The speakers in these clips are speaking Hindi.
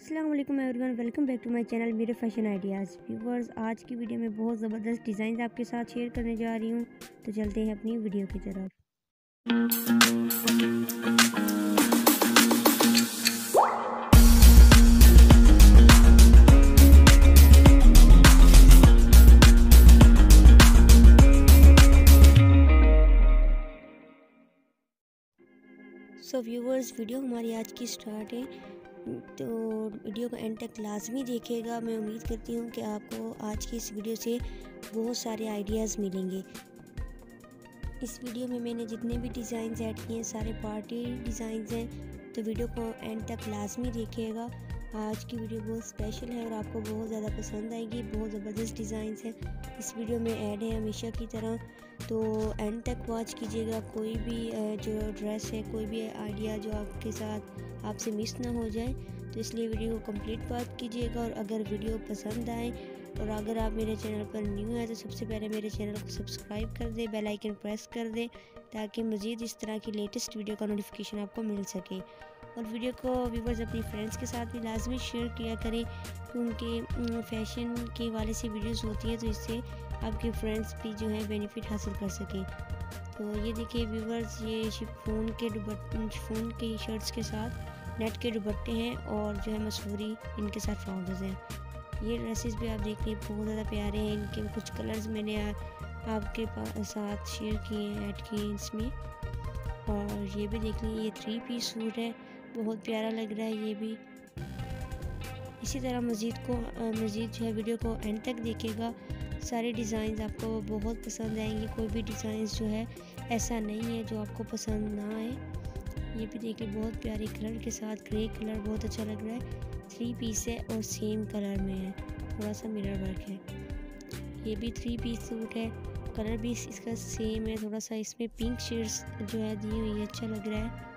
अस्सलाम वालेकुम everyone, welcome back to my channel मेरे फैशन आइडियाज़। व्यूवर्स, आज की वीडियो में बहुत ज़बरदस्त डिज़ाइन आपके साथ शेयर करने जा रही हूँ। तो चलते हैं अपनी वीडियो की तरफ। सो व्यूवर्स, वीडियो हमारी आज की स्टार्ट है, तो वीडियो को एंड तक लाजमी देखिएगा। मैं उम्मीद करती हूँ कि आपको आज की इस वीडियो से बहुत सारे आइडियाज़ मिलेंगे। इस वीडियो में मैंने जितने भी डिज़ाइन ऐड किए हैं सारे पार्टी डिज़ाइंस हैं, तो वीडियो को एंड तक लाजमी देखिएगा। आज की वीडियो बहुत स्पेशल है और आपको बहुत ज़्यादा पसंद आएगी। बहुत ज़बरदस्त डिज़ाइंस हैं इस वीडियो में ऐड है हमेशा की तरह, तो एंड तक वॉच कीजिएगा। कोई भी जो ड्रेस है, कोई भी आइडिया जो आपके साथ आपसे मिस ना हो जाए, तो इसलिए वीडियो को कंप्लीट वॉच कीजिएगा। और अगर वीडियो पसंद आए और अगर आप मेरे चैनल पर न्यू हैं तो सबसे पहले मेरे चैनल को सब्सक्राइब कर दें, बेल आइकन प्रेस कर दें, ताकि मज़ीद इस तरह की लेटेस्ट वीडियो का नोटिफिकेशन आपको मिल सके। और वीडियो को व्यूवर्स अपनी फ्रेंड्स के साथ भी लाजमी शेयर किया करें, क्योंकि फैशन के हवाले से वीडियोस होती है, तो इससे आपके फ्रेंड्स भी जो है बेनिफिट हासिल कर सकें। तो ये देखिए व्यूवर्स, ये शिफॉन के शर्ट्स के साथ नेट के दुपट्टे हैं और जो है मसूरी इनके साथ ट्राउजर्स हैं। ये ड्रेसेस भी आप देखिए बहुत ज़्यादा प्यारे हैं। इनके कुछ कलर्स मैंने आपके साथ शेयर किए हैं, ऐड किए हैं इसमें। और ये भी देख लीजिए, ये 3 पीस सूट है, बहुत प्यारा लग रहा है ये भी। इसी तरह मज़ीद जो है वीडियो को एंड तक देखिएगा। सारे डिज़ाइन आपको बहुत पसंद आएंगे। कोई भी डिज़ाइन जो है ऐसा नहीं है जो आपको पसंद ना आए। ये भी देखिए बहुत प्यारे कलर के साथ, ग्रे कलर बहुत अच्छा लग रहा है। 3 पीस है और सेम कलर में है, थोड़ा सा मिरर वर्क है। ये भी 3 पीस सूट है, कलर भी इसका सेम है, थोड़ा सा इसमें पिंक शेड्स जो है दी हुई है, अच्छा लग रहा है।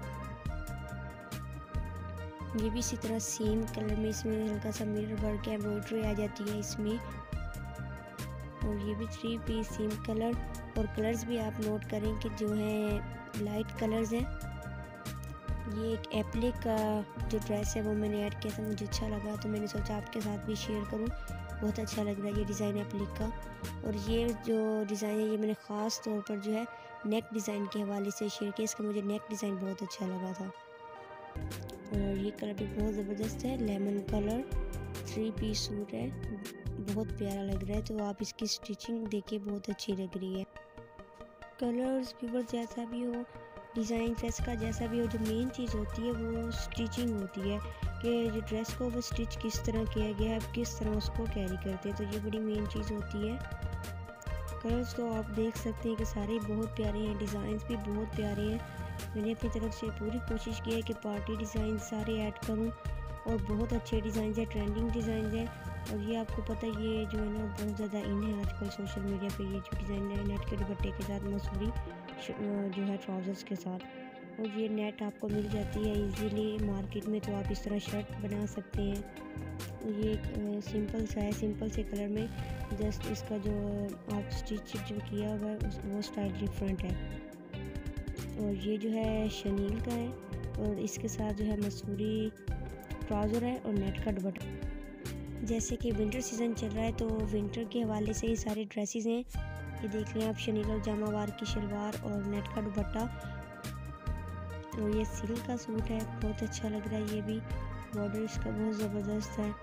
ये भी इसी तरह सेम कलर में, इसमें हल्का सा मिरर वर्क है, एम्ब्रॉयडरी आ जाती है इसमें। और ये भी 3 पीस सेम कलर, और कलर्स भी आप नोट करें कि जो है लाइट कलर्स हैं। ये एक एप्लिक का जो ड्रेस है वो मैंने ऐड किया था, मुझे अच्छा लगा तो मैंने सोचा आपके साथ भी शेयर करूं। बहुत अच्छा लग रहा है ये डिज़ाइन एप्लिक का। और ये जो डिज़ाइन है ये मैंने ख़ास तौर पर जो है नेक डिज़ाइन के हवाले से शेयर किया। इसका मुझे नेक डिज़ाइन बहुत अच्छा लगा था। और ये कलर भी बहुत ज़बरदस्त है, लेमन कलर, 3 पीस सूट है, बहुत प्यारा लग रहा है। तो आप इसकी स्टिचिंग देखिए, बहुत अच्छी लग रही है। कलर्स व्यूअर जैसा भी हो, डिज़ाइन ड्रेस का जैसा भी हो, जो मेन चीज़ होती है वो स्टिचिंग होती है कि जो ड्रेस को वो स्टिच किस तरह किया गया है, आप किस तरह उसको कैरी करते हैं, तो ये बड़ी मेन चीज़ होती है। कलर्स तो आप देख सकते हैं कि सारे बहुत प्यारे हैं, डिज़ाइंस भी बहुत प्यारे हैं। मैंने अपनी तरफ से पूरी कोशिश की है कि पार्टी डिज़ाइन सारे ऐड करूं, और बहुत अच्छे डिज़ाइन हैं, ट्रेंडिंग डिज़ाइन हैं। और ये आपको पता है ये जो है ना बहुत ज़्यादा इन है आजकल सोशल मीडिया पे, ये जो डिज़ाइन है नेट के दुपट्टे के साथ, मसूरी जो है ट्राउज़र्स के साथ। और ये नेट आपको मिल जाती है इजीली मार्केट में, तो आप इस तरह शर्ट बना सकते हैं। ये एक सिंपल सा है, सिंपल से कलर में, जस्ट इसका जो आप स्टिच जो किया हुआ है वो स्टाइल डिफरेंट है। और ये जो है शनील का है, और इसके साथ जो है मसूरी ट्राउज़र है और नेट का दुपट्टा। जैसे कि विंटर सीज़न चल रहा है तो विंटर के हवाले से ये सारे ड्रेसेस हैं। ये देख लें आप, शनील और जामावार की शलवार और नेट का दुपट्टा। और ये सिल्क का सूट है, बहुत अच्छा लग रहा है। ये भी बॉर्डर इसका बहुत ज़बरदस्त है।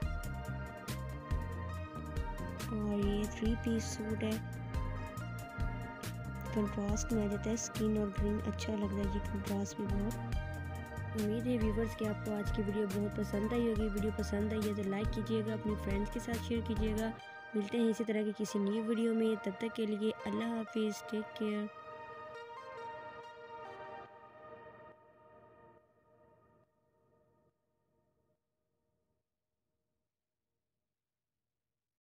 और ये 3 पीस सूट है, कंट्रास्ट में आ जाता है, स्किन और ग्रीन, अच्छा लग रहा है ये कंट्रास्ट भी बहुत। उम्मीद है व्यूवर्स कि आपको आज की वीडियो बहुत पसंद आई होगी। वीडियो पसंद आई है तो लाइक कीजिएगा, अपनी फ्रेंड्स के साथ शेयर कीजिएगा। मिलते हैं इसी तरह की किसी न्यू वीडियो में, तब तक के लिए अल्लाह हाफिज़, टेक केयर।